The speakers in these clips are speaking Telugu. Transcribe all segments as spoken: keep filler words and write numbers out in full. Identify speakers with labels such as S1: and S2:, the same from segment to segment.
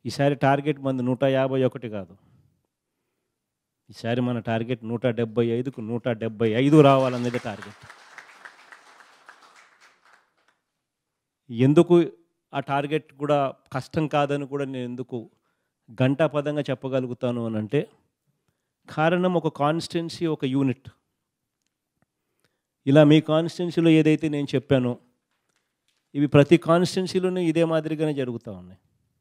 S1: ఈసారి టార్గెట్ మంది నూట యాభై ఒకటి కాదు, ఈసారి మన టార్గెట్ నూట డెబ్బై ఐదుకు నూట డెబ్బై ఐదు రావాలనేది టార్గెట్. ఎందుకు ఆ టార్గెట్ కూడా కష్టం కాదని కూడా నేను ఎందుకు ఘంటాపదంగా చెప్పగలుగుతాను అని అంటే, కారణం ఒక కాన్స్టిట్యున్సీ, ఒక యూనిట్. ఇలా మీ కాన్స్టిట్యున్సీలో ఏదైతే నేను చెప్పానో ఇవి ప్రతి కాన్స్టిట్యున్సీలోనూ ఇదే మాదిరిగానే జరుగుతూ ఉన్నాయి.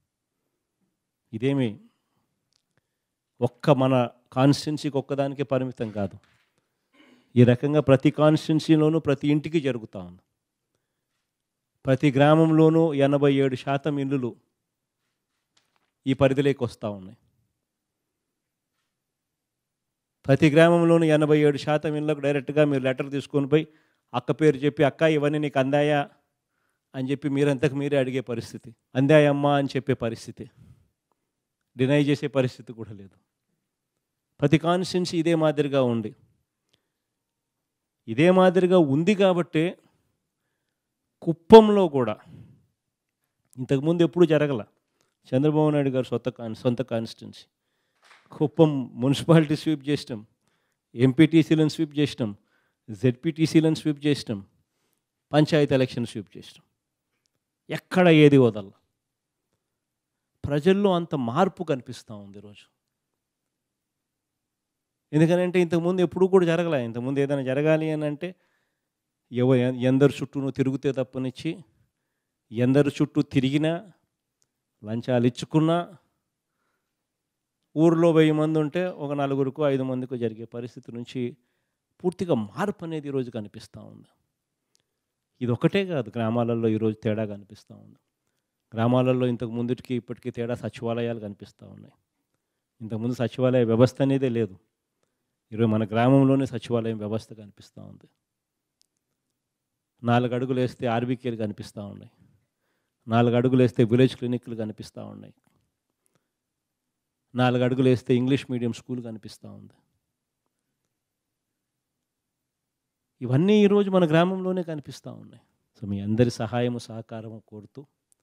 S1: ఇదేమి ఒక్క మన కాన్స్టిట్యున్సీకి ఒక్కదానికే పరిమితం కాదు. ఈ రకంగా ప్రతి కాన్స్టిట్యున్సీలోనూ ప్రతి ఇంటికి జరుగుతూ ఉంది. ప్రతి గ్రామంలోనూ ఎనభై ఏడు శాతం ఇల్లులు ఈ పరిధిలోకి వస్తూ ఉన్నాయి. ప్రతి గ్రామంలోనూ ఎనభై ఏడు శాతం ఇళ్ళకు డైరెక్ట్గా మీరు లెటర్ తీసుకొని పోయి అక్క పేరు చెప్పి, అక్క ఇవన్నీ నీకు అందాయా అని చెప్పి మీరంతకు మీరే అడిగే పరిస్థితి, అందాయమ్మా అని చెప్పే పరిస్థితి, డినై చేసే పరిస్థితి కూడా లేదు. ప్రతి కాన్స్టిట్యున్సీ ఇదే మాదిరిగా ఉంది. ఇదే మాదిరిగా ఉంది కాబట్టే కుప్పంలో కూడా ఇంతకుముందు ఎప్పుడు జరగల. చంద్రబాబు నాయుడు గారు సొంత కాన్ సొంత కాన్స్టిట్యున్సీ కుప్పం మున్సిపాలిటీ స్వీప్ చేసినాం, ఎంపీటీసీలను స్వీప్ చేసినాం, జెడ్పీటీసీలను స్వీప్ చేసినాం, పంచాయతీ ఎలక్షన్ స్వీప్ చేసినాం. ఎక్కడ ఏది వదల. ప్రజల్లో అంత మార్పు కనిపిస్తూ ఉంది ఈరోజు. ఎందుకనంటే ఇంతకుముందు ఎప్పుడు కూడా జరగలే. ఇంతకుముందు ఏదైనా జరగాలి అని అంటే ఎవ ఎందరు చుట్టూను తిరిగితే తప్పనిచ్చి, ఎందరు చుట్టూ తిరిగినా, లంచాలు ఇచ్చుకున్నా, ఊరిలో వెయ్యి మంది ఉంటే ఒక నలుగురికో ఐదు మందికో జరిగే పరిస్థితి నుంచి పూర్తిగా మార్పు అనేది ఈరోజు కనిపిస్తూ ఉంది. ఇది ఒకటే కాదు, గ్రామాలలో ఈరోజు తేడా కనిపిస్తూ ఉంది. గ్రామాలలో ఇంతకు ముందుకి ఇప్పటికీ తేడా సచివాలయాలు కనిపిస్తూ ఉన్నాయి. ఇంతకుముందు సచివాలయ వ్యవస్థ అనేదే లేదు. ఈరోజు మన గ్రామంలోనే సచివాలయం వ్యవస్థ కనిపిస్తూ ఉంది. నాలుగు అడుగులు వేస్తే ఆర్బీకేలు కనిపిస్తూ ఉన్నాయి, నాలుగు అడుగులు వేస్తే విలేజ్ క్లినిక్లు కనిపిస్తూ ఉన్నాయి, నాలుగు అడుగులు వేస్తే ఇంగ్లీష్ మీడియం స్కూల్ కనిపిస్తూ ఉంది. ఇవన్నీ ఈరోజు మన గ్రామంలోనే కనిపిస్తూ ఉన్నాయి. సో మీ అందరి సహాయము సహకారము కోరుతూ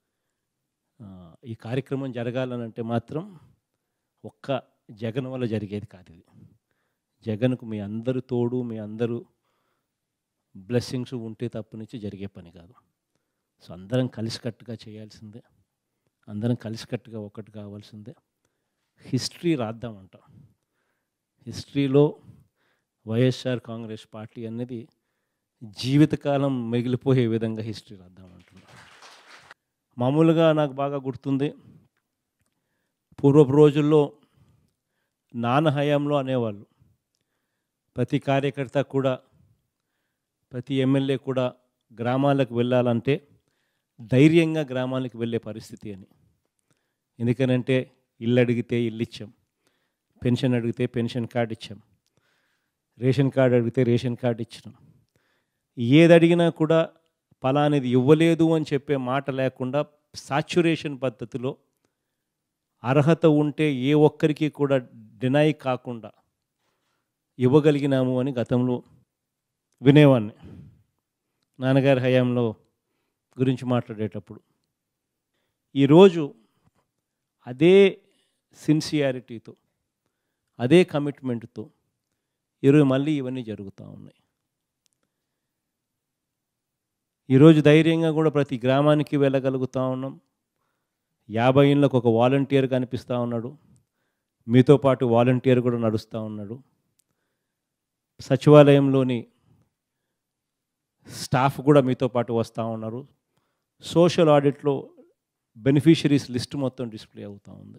S1: ఈ కార్యక్రమం జరగాలనంటే మాత్రం ఒక్క జగన్ వల్ల జరిగేది కాదు. ఇది జగన్కు మీ అందరూ తోడు, మీ అందరూ బ్లెస్సింగ్స్ ఉంటే తప్పనిచ్చి జరిగే పని కాదు. సో అందరం కలిసికట్టుగా చేయాల్సిందే, అందరం కలిసికట్టుగా ఒకటి కావాల్సిందే. హిస్టరీ రాద్దామంట. హిస్టరీలో వైఎస్ఆర్ కాంగ్రెస్ పార్టీ అనేది జీవితకాలం మిగిలిపోయే విధంగా హిస్టరీ రాద్దామంటున్నా. మామూలుగా నాకు బాగా గుర్తుంది, పూర్వపు రోజుల్లో నాన్న హయాంలో అనేవాళ్ళు, ప్రతి కార్యకర్త కూడా, ప్రతి ఎమ్మెల్యే కూడా గ్రామాలకు వెళ్ళాలంటే ధైర్యంగా గ్రామాలకు వెళ్ళే పరిస్థితి అని. ఎందుకనంటే ఇల్లు అడిగితే ఇల్లు ఇచ్చాం, పెన్షన్ అడిగితే పెన్షన్ కార్డు ఇచ్చాం, రేషన్ కార్డు అడిగితే రేషన్ కార్డు ఇచ్చినాం. ఏది అడిగినా కూడా ఫలానిది ఇవ్వలేదు అని చెప్పే మాట లేకుండా సాచ్యురేషన్ పద్ధతిలో అర్హత ఉంటే ఏ ఒక్కరికి కూడా డినై కాకుండా ఇవ్వగలిగినాము అని గతంలో వినేవాడిని నాన్నగారి హయాంలో గురించి మాట్లాడేటప్పుడు. ఈరోజు అదే సిన్సియారిటీతో, అదే కమిట్మెంట్తో ఈరోజు మళ్ళీ ఇవన్నీ జరుగుతూ ఉన్నాయి. ఈరోజు ధైర్యంగా కూడా ప్రతి గ్రామానికి వెళ్ళగలుగుతూ ఉన్నాం. యాభై ఏళ్ళకు ఒక వాలంటీర్ కనిపిస్తూ ఉన్నాడు, మీతో పాటు వాలంటీర్ కూడా నడుస్తూ ఉన్నాడు. సచివాలయంలోని స్టాఫ్ కూడా మీతో పాటు వస్తూ ఉన్నారు. సోషల్ ఆడిట్లో బెనిఫిషరీస్ లిస్ట్ మొత్తం డిస్ప్లే అవుతూ ఉంది.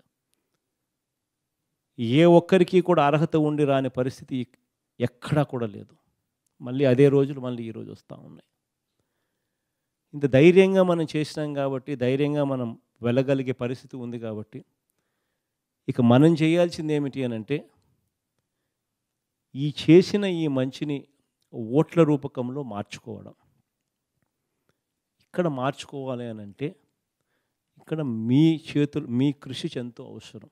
S1: ఏ ఒక్కరికి కూడా అర్హత ఉండి రాని పరిస్థితి ఎక్కడా కూడా లేదు. మళ్ళీ అదే రోజులు మళ్ళీ ఈరోజు వస్తూ ఉన్నాయి. ఇంత ధైర్యంగా మనం చేసినాం కాబట్టి, ధైర్యంగా మనం వెళ్ళగలిగే పరిస్థితి ఉంది కాబట్టి, ఇక మనం చేయాల్సింది ఏమిటి అని అంటే, ఈ చేసిన ఈ మంచిని ఓట్ల రూపకంలో మార్చుకోవడం. ఇక్కడ మార్చుకోవాలి అని అంటే ఇక్కడ మీ చేతులు, మీ కృషి ఎంతో అవసరం.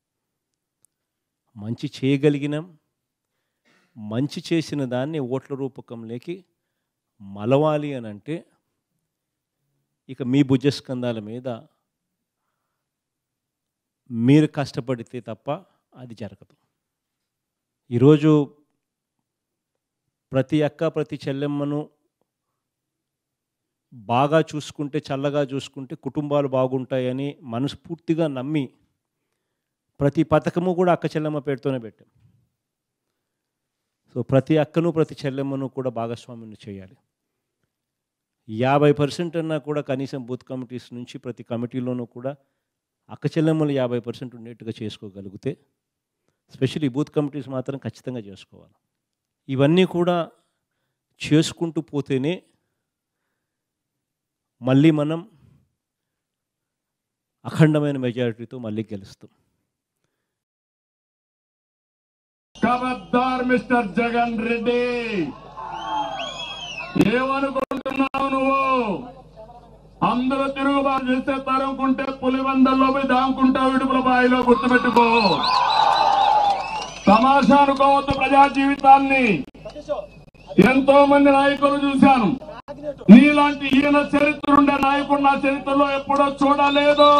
S1: మంచి చేయగలిగినాం, మంచి చేసిన దాన్ని ఓట్ల రూపకంలోకి మలవాలి అని అంటే ఇక మీ భుజస్కంధాల మీద మీరు కష్టపడితే తప్ప అది జరగదు. ఈరోజు ప్రతి అక్క ప్రతి చెల్లెమ్మను బాగా చూసుకుంటే, చల్లగా చూసుకుంటే కుటుంబాలు బాగుంటాయని మనస్ఫూర్తిగా నమ్మి ప్రతి పథకము కూడా అక్క చెల్లెమ్మ పేరుతోనే పెట్టాం. సో ప్రతి అక్కను ప్రతి చెల్లెమ్మను కూడా భాగస్వామ్యం చేయాలి. యాభై పర్సెంట్ అన్నా కూడా కనీసం బూత్ కమిటీస్ నుంచి ప్రతి కమిటీలోనూ కూడా అక్క చెల్లెమ్మలు యాభై పర్సెంట్ ఉండేట్టుగా చేసుకోగలిగితే, స్పెషల్లీ బూత్ కమిటీస్ మాత్రం ఖచ్చితంగా చేసుకోవాలి. ఇవన్నీ కూడా చేసుకుంటూ పోతేనే మళ్ళీ మనం అఖండమైన మెజారిటీతో మళ్ళీ గెలుస్తాం.
S2: ఖబర్దార్ మిస్టర్ జగన్ రెడ్డి, ఏమనుకుంటున్నావు నువ్వు? అందరూ తిరుగుబాటు చేస్తే తరుముకుంటే పులివందల్లో పోయి దాముకుంటావు ఇడుపుల బాయిలో, గుర్తుపెట్టుకో. తమాషా అనుకోవద్దు ప్రజా జీవితాన్ని. ఎంతో మంది నాయకులు చూశాను, నీలాంటి ఈయన చరిత్ర ఉండే నాయకుడు నా చరిత్రలో ఎప్పుడో చూడలేదు.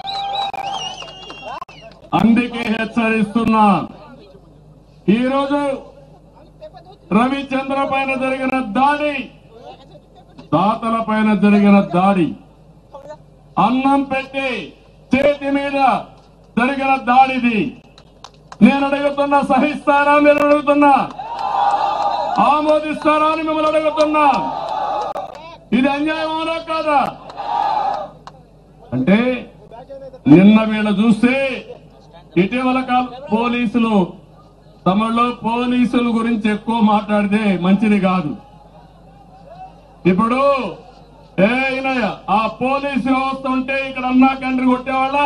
S2: అందుకే హెచ్చరిస్తున్నా, ఈరోజు రవిచంద్ర పైన జరిగిన దాడి, దాతల పైన జరిగిన దాడి, అన్నం పెట్టి చేతి మీద జరిగిన దాడిది. నేను అడుగుతున్నా, సహిస్తారా? మీరు అడుగుతున్నా, ఆమోదిస్తారా అని మిమ్మల్ని అడుగుతున్నా. ఇది అన్యాయమా కాదా? అంటే నిన్న వీళ్ళ చూస్తే ఇటీవల కాల పోలీసులు, తమలో పోలీసుల గురించి ఎక్కువ మాట్లాడితే మంచిది కాదు. ఇప్పుడు ఏ అయినాయా ఆ పోలీసు వ్యవస్థ ఉంటే ఇక్కడ అన్నా కండ్రి కొట్టేవాళ్ళ?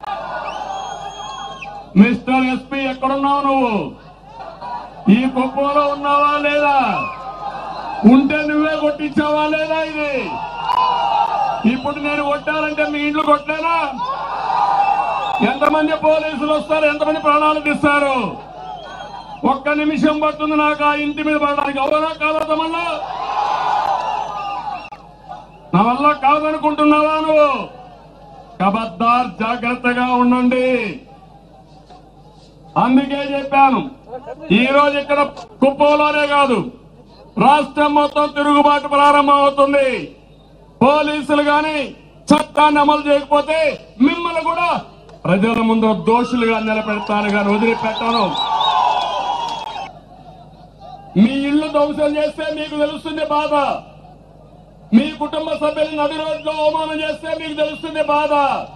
S2: మిస్టర్ ఎస్పీ ఎక్కడున్నావు నువ్వు? ఈ కుప్పంలో ఉన్నావా లేదా? ఉంటే నువ్వే కొట్టించావా లేదా? ఇది ఇప్పుడు నేను కొట్టాలంటే మీ ఇంట్లో కొట్టలేనా? ఎంతమంది పోలీసులు వస్తారు, ఎంతమంది ప్రాణాలు తీస్తారు? ఒక్క నిమిషం పడుతుంది నాకు ఆ ఇంటి మీద పడడానికి. అవునా కాదా? తమన్నా నా వల్ల కాదనుకుంటున్నావా నువ్వు? ఖబర్దార్, జాగ్రత్తగా ఉండండి. అందుకే చెప్పాను, ఈ రోజు ఇక్కడ కుప్పంలోనే కాదు రాష్ట్రం మొత్తం తిరుగుబాటు ప్రారంభం అవుతుంది. పోలీసులు గాని చట్టాన్ని అమలు చేయకపోతే మిమ్మల్ని కూడా ప్రజల ముందు దోషులుగా నిలబెడతాను కానీ వదిలిపెట్టాను. మీ ఇళ్లు ధ్వంసం చేస్తే మీకు తెలుస్తుంది బాధ. మీ కుటుంబ సభ్యులు నడి రోడ్లో అవమానం చేస్తే మీకు తెలుస్తుంది బాధ.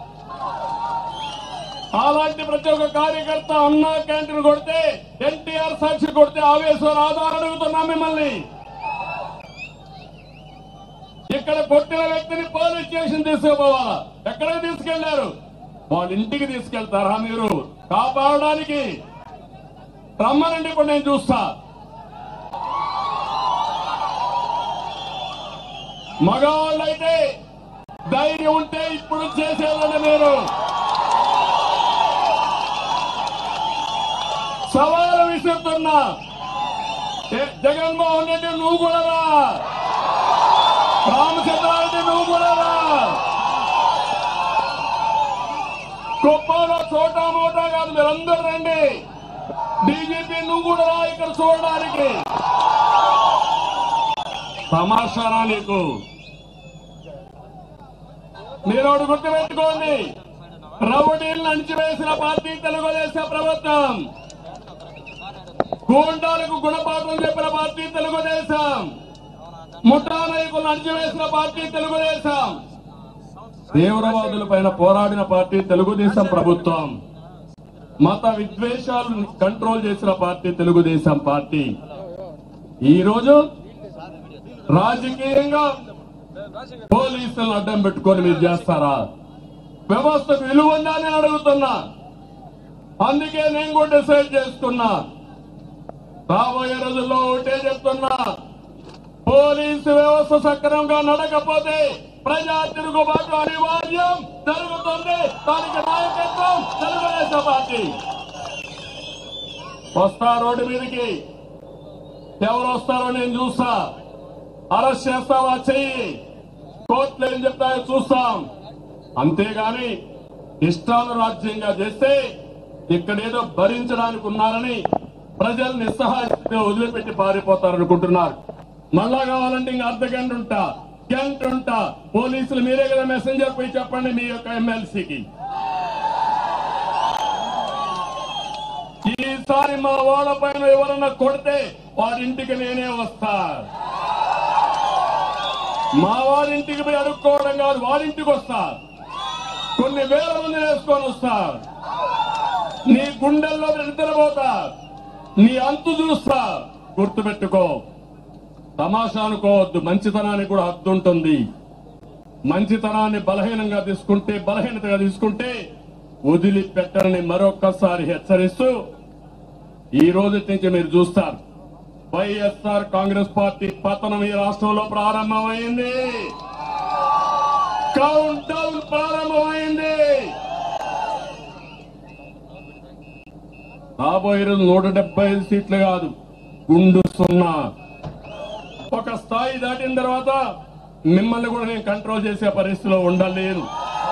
S2: అలాంటి ప్రతి ఒక్క కార్యకర్త అన్నా క్యాంటీన్ కొడితే, ఎన్టీఆర్ సాక్షి కొడితే ఆవేశం ఆధారం అడుగుతున్నా మిమ్మల్ని. ఇక్కడ కొట్టిన వ్యక్తిని పోలీస్ స్టేషన్ తీసుకుపోవాలా? ఎక్కడికి తీసుకెళ్లారు? వాళ్ళ ఇంటికి తీసుకెళ్తారా మీరు కాపాడడానికి? రమ్మనండి, ఇప్పుడు నేను చూస్తా. మగవాళ్ళైతే ధైర్యం ఉంటే ఇప్పుడు చేసేవాళ్ళని మీరు. సవాలు విసురుతున్నా, జగన్మోహన్ రెడ్డి నువ్వు కూడా రా, రామచంద్రారెడ్డి నువ్వు కూడా రా. కుప్పంలో చోటా మోటా కాదు, మీరందరూ రండి. డీజీపీ నువ్వు కూడా రా ఇక్కడ చూడడానికి. తమాషానా నీకు? మీరు ఒకటి గుర్తుపెట్టుకోండి, రౌడీలను అణిచివేసిన పార్టీ తెలుగుదేశం ప్రభుత్వం. గూండాలకు గుణపాఠం చెప్పిన పార్టీ తెలుగుదేశం. ముఠా నాయకులను అణిచివేసిన పార్టీ తెలుగుదేశం. తీవ్రవాదుల పైన పోరాడిన పార్టీ తెలుగుదేశం ప్రభుత్వం. మత విద్వేషాలను కంట్రోల్ చేసిన పార్టీ తెలుగుదేశం పార్టీ. ఈ రోజు రాజకీయంగా పోలీసులను అడ్డం పెట్టుకొని మీరు చేస్తారా? వ్యవస్థకు విలువ ఉందా అని అడుగుతున్నా. అందుకే నేను కూడా డిసైడ్ చేసుకున్నా, రాబోయే రోజుల్లో ఒకటే చెప్తున్నా, పోలీసు వ్యవస్థ సక్రమంగా నడకపోతే ప్రజా తిరుగుబాటు అనివార్యం జరుగుతుంది. దానికి నాయకత్వం తెలుగుదేశం పార్టీ. వస్తా రోడ్డు మీదకి, ఎవరు వస్తారో నేను చూస్తా. అరెస్ట్ చేస్తావా చెయ్యి, కోర్టులు ఏం చెప్తాయో చూస్తాం. అంతేగాని ఇష్టానురాజ్యంగా చేస్తే ఇక్కడేదో భరించడానికి ఉన్నారని ప్రజలు నిస్సహాయ స్థితిలో వదిలిపెట్టి పారిపోతారనుకుంటున్నారు. మళ్ళా కావాలంటే ఇంకా అర్ధ గంట ఉంటా గంట ఉంటా పోలీసులు మీరే కదా మెసెంజర్ పోయి చెప్పండి మీ యొక్క ఎమ్మెల్సీకి. ఈసారి మా వాళ్ళ పైన ఎవరన్నా కొడితే వాడింటికి నేనే వస్తా. మా వాడింటికి పోయి అడుక్కోవడం కాదు, వాడింటికి వస్తా. కొన్ని వేల మంది వేసుకొని వస్తా. నీ గుండెల్లో నిద్రపోతా, నీ అంతు చూస్తా. గుర్తుపెట్టుకో, తమాషా అనుకోవద్దు. మంచితనానికి కూడా హద్దు ఉంటుంది. మంచితనాన్ని బలహీనంగా తీసుకుంటే బలహీనతగా తీసుకుంటే వదిలిపెట్టరని మరొక్కసారి హెచ్చరిస్తూ ఈ రోజు నుంచి మీరు చూస్తారు వైఎస్ఆర్ కాంగ్రెస్ పార్టీ పతనం ఈ రాష్ట్రంలో ప్రారంభమైంది. కౌంట్ డౌన్ ప్రారంభమైంది. రాబోయే రోజు నూట డెబ్బై ఐదు సీట్లు కాదు, గుండు సున్నా. ఒక స్థాయి దాటిన తర్వాత మిమ్మల్ని కూడా నేను కంట్రోల్ చేసే పరిస్థితిలో ఉండలేను.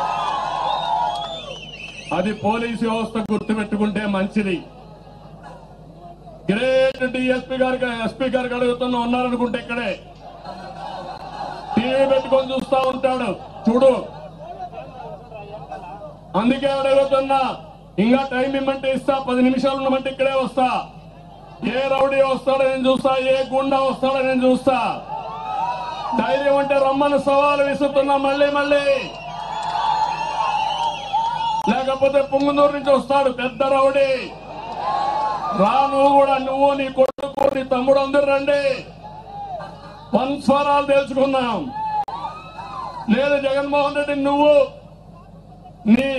S2: అది పోలీసు వ్యవస్థ గుర్తుపెట్టుకుంటే మంచిది. గ్రేట్ డిఎస్పీ గారికి ఎస్పీ గారికి అడుగుతున్నా ఉన్నారనుకుంటే ఇక్కడే టీవీ పెట్టుకొని చూస్తా ఉంటాడు, చూడు. అందుకే అడుగుతున్నా, ఇంకా టైం ఇమ్మంటే ఇస్తా, పది నిమిషాలు ఉన్నమంటే ఇక్కడే వస్తా. ఏ రౌడీ వస్తాడో నేను చూస్తా, ఏ గుండా వస్తాడో నేను చూస్తా. ధైర్యం అంటే రమ్మని సవాలు విసురుతున్నా మళ్ళీ మళ్ళీ. లేకపోతే పుంగునూరు నుంచి వస్తాడు పెద్ద రౌడీ, రా. నువ్వు కూడా, నువ్వు నీ కొడుకు నీ తమ్ముడు అందరు రండి, వంశవరాలు తెలుసుకుందాం. లేదు జగన్మోహన్ రెడ్డి, నువ్వు నీ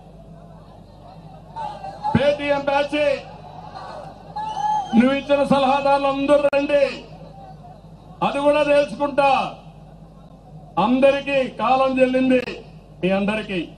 S2: పేటీఎం బ్యాచ్, నువ్వు ఇచ్చిన సలహాదారులు అందరూ రండి, అది కూడా తెలుసుకుంటా. అందరికీ కాలం చెల్లింది మీ అందరికీ.